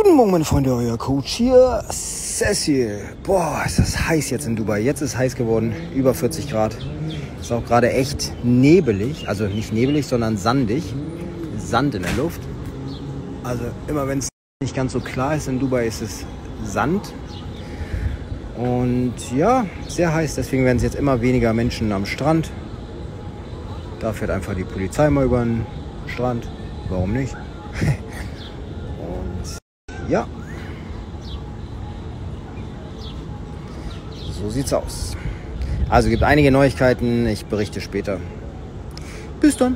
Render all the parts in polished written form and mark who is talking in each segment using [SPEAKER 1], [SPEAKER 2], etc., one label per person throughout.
[SPEAKER 1] Guten Morgen, meine Freunde, euer Coach hier, Cecil. Boah, ist das heiß jetzt in Dubai. Jetzt ist es heiß geworden, über 40 Grad. Ist auch gerade echt nebelig, also nicht nebelig, sondern sandig. Sand in der Luft. Also immer wenn es nicht ganz so klar ist in Dubai, ist es Sand. Und ja, sehr heiß, deswegen werden es jetzt immer weniger Menschen am Strand. Da fährt einfach die Polizei mal über den Strand. Warum nicht? Und ja, so sieht's aus. Also gibt einige Neuigkeiten, ich berichte später. Bis dann.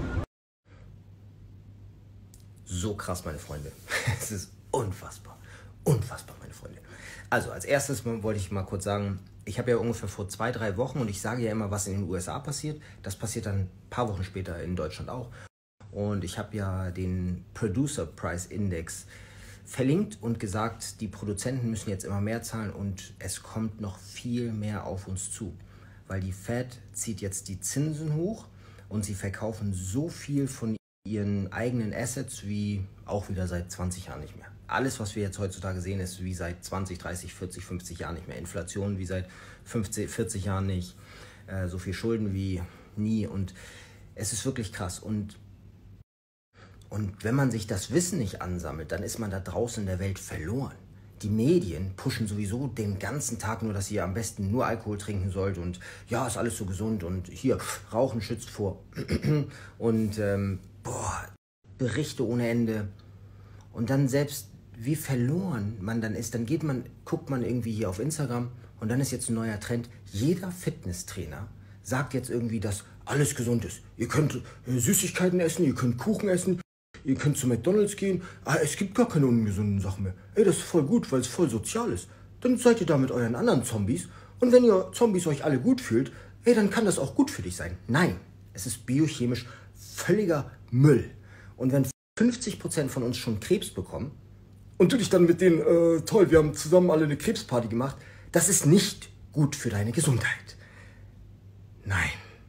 [SPEAKER 1] So krass, meine Freunde. Es ist unfassbar. Unfassbar, meine Freunde. Also als erstes wollte ich mal kurz sagen, ich habe ja ungefähr vor 2-3 Wochen, und ich sage ja immer, was in den USA passiert. Das passiert dann ein paar Wochen später in Deutschland auch. Und ich habe ja den Producer Price Index verlinkt und gesagt, die Produzenten müssen jetzt immer mehr zahlen und es kommt noch viel mehr auf uns zu. Weil die Fed zieht jetzt die Zinsen hoch und sie verkaufen so viel von ihren eigenen Assets wie auch wieder seit 20 Jahren nicht mehr. Alles, was wir jetzt heutzutage sehen, ist wie seit 20, 30, 40, 50 Jahren nicht mehr. Inflation wie seit 50, 40 Jahren nicht. So viel Schulden wie nie. Und es ist wirklich krass. Und wenn man sich das Wissen nicht ansammelt, dann ist man da draußen in der Welt verloren. Die Medien pushen sowieso den ganzen Tag nur, dass ihr am besten nur Alkohol trinken sollt und ja, ist alles so gesund und hier, Rauchen schützt vor. Und Berichte ohne Ende. Und dann selbst, wie verloren man dann ist, dann guckt man irgendwie hier auf Instagram und dann ist jetzt ein neuer Trend. Jeder Fitnesstrainer sagt jetzt irgendwie, dass alles gesund ist. Ihr könnt Süßigkeiten essen, ihr könnt Kuchen essen, ihr könnt zu McDonald's gehen. Es gibt gar keine ungesunden Sachen mehr. Ey, das ist voll gut, weil es voll sozial ist. Dann seid ihr da mit euren anderen Zombies. Und wenn ihr Zombies euch alle gut fühlt, ey, dann kann das auch gut für dich sein. Nein, es ist biochemisch völliger Müll. Und wenn 50% von uns schon Krebs bekommen und du dich dann mit denen, toll, wir haben zusammen alle eine Krebsparty gemacht, das ist nicht gut für deine Gesundheit. Nein.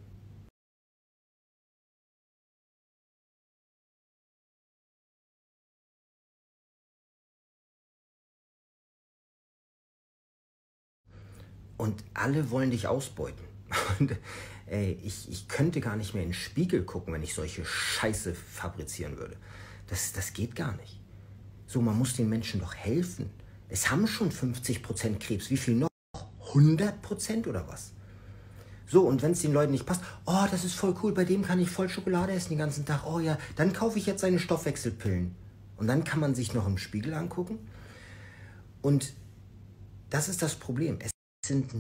[SPEAKER 1] Und alle wollen dich ausbeuten. Und ey, ich könnte gar nicht mehr in den Spiegel gucken, wenn ich solche Scheiße fabrizieren würde. Das geht gar nicht. So, man muss den Menschen doch helfen. Es haben schon 50% Krebs. Wie viel noch? 100% oder was? So, und wenn es den Leuten nicht passt, oh, das ist voll cool, bei dem kann ich voll Schokolade essen den ganzen Tag. Oh ja, dann kaufe ich jetzt seine Stoffwechselpillen. Und dann kann man sich noch im Spiegel angucken. Und das ist das Problem. Es sind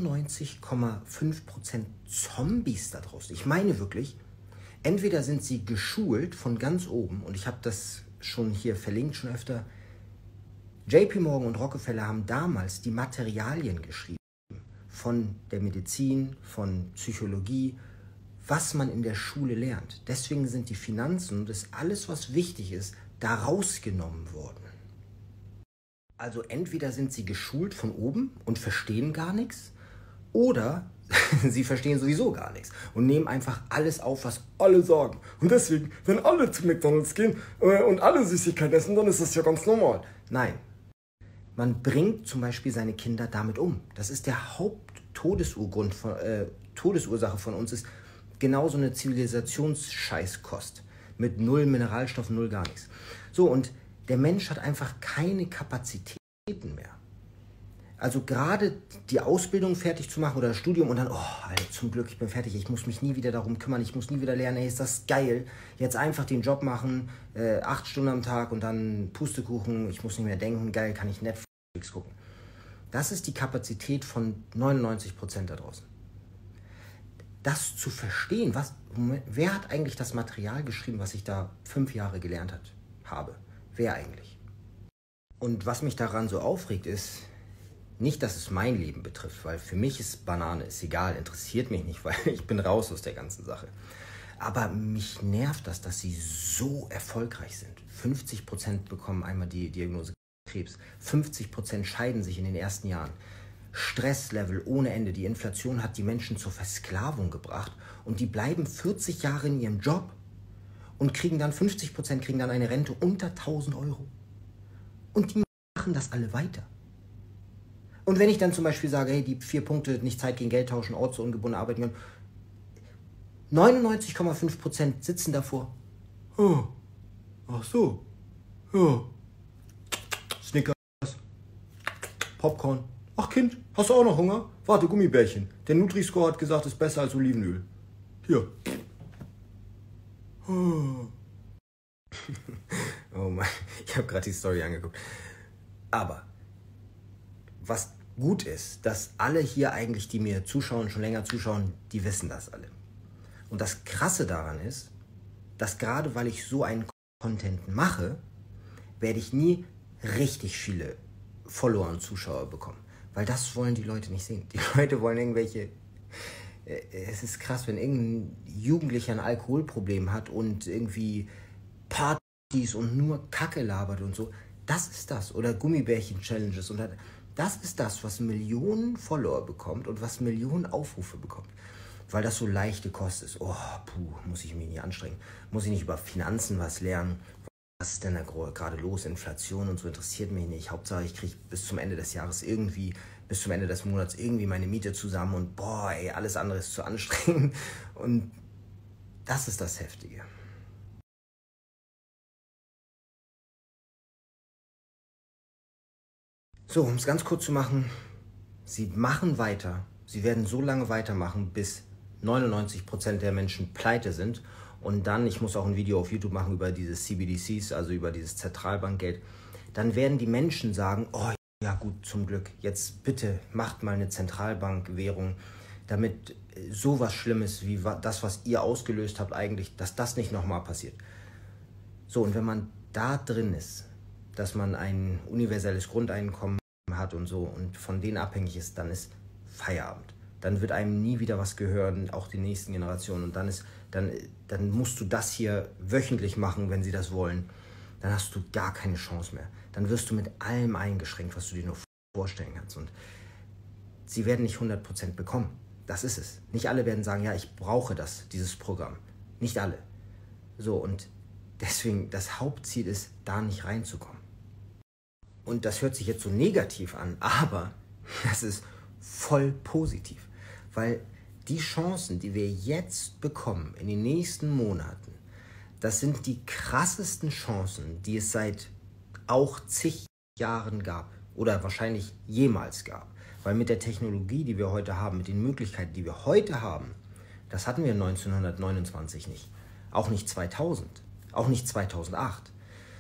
[SPEAKER 1] 99,5% Zombies da draußen. Ich meine wirklich, entweder sind sie geschult von ganz oben, und ich habe das schon hier verlinkt, schon öfter. JP Morgan und Rockefeller haben damals die Materialien geschrieben von der Medizin, von Psychologie, was man in der Schule lernt. Deswegen sind die Finanzen und das alles, was wichtig ist, da rausgenommen worden. Also entweder sind sie geschult von oben und verstehen gar nichts, oder sie verstehen sowieso gar nichts und nehmen einfach alles auf, was alle sagen. Und deswegen, wenn alle zu McDonald's gehen und alle Süßigkeiten essen, dann ist das ja ganz normal. Nein, man bringt zum Beispiel seine Kinder damit um. Das ist der Todesursache von uns, ist genauso eine Zivilisationsscheißkost mit 0 Mineralstoffen, 0 gar nichts. So, und der Mensch hat einfach keine Kapazitäten mehr. Also gerade die Ausbildung fertig zu machen oder das Studium und dann, oh, Alter, zum Glück, ich bin fertig, ich muss mich nie wieder darum kümmern, ich muss nie wieder lernen, ey, ist das geil. Jetzt einfach den Job machen, 8 Stunden am Tag und dann Pustekuchen, ich muss nicht mehr denken, geil, kann ich Netflix gucken. Das ist die Kapazität von 99% da draußen. Das zu verstehen, wer hat eigentlich das Material geschrieben, was ich da 5 Jahre gelernt habe? Wer eigentlich? Und was mich daran so aufregt, ist nicht, dass es mein Leben betrifft, weil für mich ist Banane, ist egal, interessiert mich nicht, weil ich bin raus aus der ganzen Sache. Aber mich nervt das, dass sie so erfolgreich sind. 50% bekommen einmal die Diagnose Krebs, 50% scheiden sich in den ersten Jahren. Stresslevel ohne Ende, die Inflation hat die Menschen zur Versklavung gebracht und die bleiben 40 Jahre in ihrem Job und kriegen dann 50% kriegen dann eine Rente unter 1.000 Euro. Und die machen das alle weiter. Und wenn ich dann zum Beispiel sage, hey, die 4 Punkte, nicht Zeit gegen Geld tauschen, ortsungebundene arbeiten können, 99,5% sitzen davor. Oh, ach so, ja. Snickers, Popcorn. Ach Kind, hast du auch noch Hunger? Warte, Gummibärchen. Der Nutri-Score hat gesagt, ist besser als Olivenöl. Hier. Oh Mann, ich habe gerade die Story angeguckt. Aber was gut ist, dass alle hier eigentlich, die mir zuschauen, schon länger zuschauen, die wissen das alle. Und das Krasse daran ist, dass gerade weil ich so einen Content mache, werde ich nie richtig viele Follower und Zuschauer bekommen. Weil das wollen die Leute nicht sehen. Die Leute wollen irgendwelche... Es ist krass, wenn irgendein Jugendlicher ein Alkoholproblem hat und irgendwie Partys und nur Kacke labert und so. Das ist das. Oder Gummibärchen-Challenges. Und das ist das, was Millionen Follower bekommt und was Millionen Aufrufe bekommt. Weil das so leichte Kost ist. Oh, muss ich mich nicht anstrengen. Muss ich nicht über Finanzen was lernen. Was ist denn da gerade los? Inflation und so interessiert mich nicht. Hauptsache, ich kriege bis zum Ende des Jahres irgendwie, bis zum Ende des Monats irgendwie meine Miete zusammen und boah, ey, alles andere ist zu anstrengend. Und das ist das Heftige. So, um es ganz kurz zu machen, sie machen weiter. Sie werden so lange weitermachen, bis 99% der Menschen pleite sind. Und dann, ich muss auch ein Video auf YouTube machen über diese CBDCs, also über dieses Zentralbankgeld. Dann werden die Menschen sagen, oh ja gut, zum Glück, jetzt bitte macht mal eine Zentralbankwährung, damit sowas Schlimmes wie das, was ihr ausgelöst habt eigentlich, dass das nicht nochmal passiert. So, und wenn man da drin ist, dass man ein universelles Grundeinkommen hat und so und von denen abhängig ist, dann ist Feierabend. Dann wird einem nie wieder was gehören, auch die nächsten Generationen. Und dann musst du das hier wöchentlich machen, wenn sie das wollen. Dann hast du gar keine Chance mehr. Dann wirst du mit allem eingeschränkt, was du dir nur vorstellen kannst. Und sie werden nicht 100% bekommen. Das ist es. Nicht alle werden sagen, ja, ich brauche dieses Programm. Nicht alle. So, und deswegen, das Hauptziel ist, da nicht reinzukommen. Und das hört sich jetzt so negativ an, aber das ist voll positiv. Weil die Chancen, die wir jetzt bekommen in den nächsten Monaten, das sind die krassesten Chancen, die es seit auch zig Jahren gab oder wahrscheinlich jemals gab. Weil mit der Technologie, die wir heute haben, mit den Möglichkeiten, die wir heute haben, das hatten wir 1929 nicht. Auch nicht 2000, auch nicht 2008.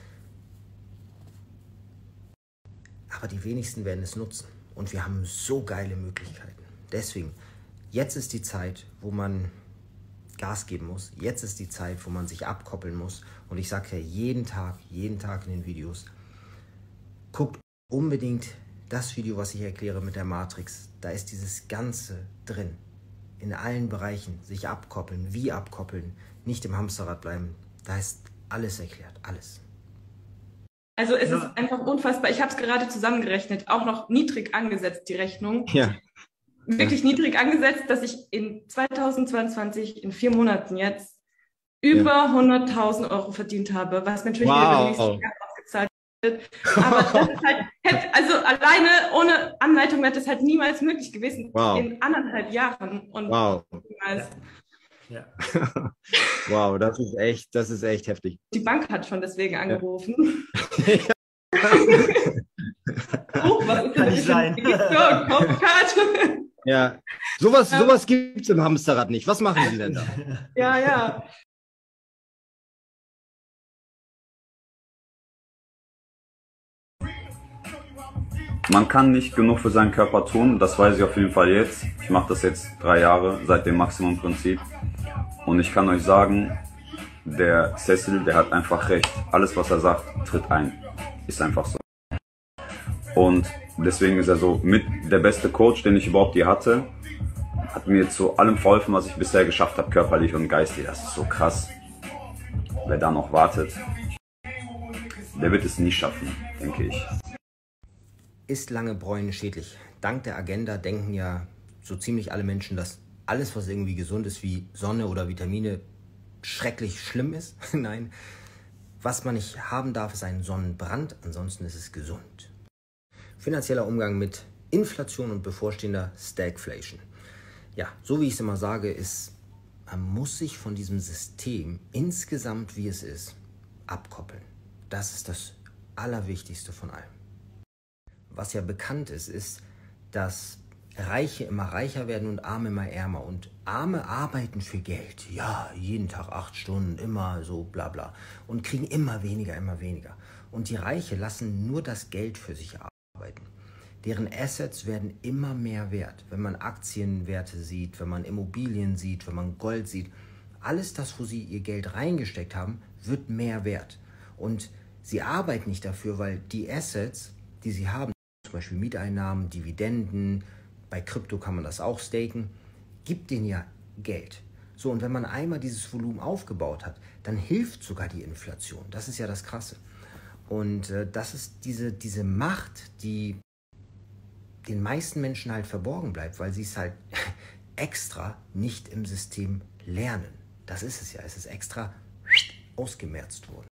[SPEAKER 1] Aber die wenigsten werden es nutzen. Und wir haben so geile Möglichkeiten. Deswegen, jetzt ist die Zeit, wo man Gas geben muss. Jetzt ist die Zeit, wo man sich abkoppeln muss. Und ich sage ja jeden Tag in den Videos, guckt unbedingt das Video, was ich erkläre mit der Matrix. Da ist dieses Ganze drin. In allen Bereichen. Sich abkoppeln, wie abkoppeln, nicht im Hamsterrad bleiben. Da ist alles erklärt, alles.
[SPEAKER 2] Also es ist einfach unfassbar. Ich habe es gerade zusammengerechnet, auch noch niedrig angesetzt, die Rechnung.
[SPEAKER 1] Ja.
[SPEAKER 2] Wirklich niedrig angesetzt, dass ich in 2022, in 4 Monaten jetzt, über 100.000 Euro verdient habe, was natürlich wieder im nächsten Jahr ausgezahlt wird. Aber das ist halt, also alleine ohne Anleitung wäre das halt niemals möglich gewesen in 1,5 Jahren. Und niemals.
[SPEAKER 3] Ja.
[SPEAKER 1] Wow, das ist echt heftig.
[SPEAKER 2] Die Bank hat schon deswegen angerufen. Was ist
[SPEAKER 3] Kann nicht sein.
[SPEAKER 1] Ja, sowas gibt es im Hamsterrad nicht. Was machen Sie denn da?
[SPEAKER 2] Ja.
[SPEAKER 4] Man kann nicht genug für seinen Körper tun, das weiß ich auf jeden Fall jetzt. Ich mache das jetzt 3 Jahre, seit dem Maximumprinzip. Und ich kann euch sagen, der Cecil, der hat einfach recht. Alles, was er sagt, tritt ein. Ist einfach so. Und deswegen ist er so mit der beste Coach, den ich überhaupt je hatte. Hat mir zu allem verholfen, was ich bisher geschafft habe, körperlich und geistig. Das ist so krass. Wer da noch wartet, der wird es nie schaffen, denke ich.
[SPEAKER 1] Ist lange Bräune schädlich? Dank der Agenda denken ja so ziemlich alle Menschen, dass alles, was irgendwie gesund ist, wie Sonne oder Vitamine, schrecklich schlimm ist. Nein, Was man nicht haben darf, ist ein Sonnenbrand, ansonsten ist es gesund. Finanzieller Umgang mit Inflation und bevorstehender Stagflation. Ja, so wie ich es immer sage, ist, man muss sich von diesem System insgesamt, wie es ist, abkoppeln. Das ist das Allerwichtigste von allem. Was ja bekannt ist, ist, dass Reiche immer reicher werden und Arme immer ärmer. Und Arme arbeiten für Geld. Ja, jeden Tag 8 Stunden, immer so bla bla. Und kriegen immer weniger, immer weniger. Und die Reiche lassen nur das Geld für sich arbeiten. Deren Assets werden immer mehr wert. Wenn man Aktienwerte sieht, wenn man Immobilien sieht, wenn man Gold sieht. Alles das, wo sie ihr Geld reingesteckt haben, wird mehr wert. Und sie arbeiten nicht dafür, weil die Assets, die sie haben, zum Beispiel Mieteinnahmen, Dividenden, bei Krypto kann man das auch staken, gibt denen ja Geld. So, und wenn man einmal dieses Volumen aufgebaut hat, dann hilft sogar die Inflation. Das ist ja das Krasse. Und das ist diese Macht, die den meisten Menschen halt verborgen bleibt, weil sie es halt extra nicht im System lernen. Das ist es ja. Es ist extra ausgemerzt worden.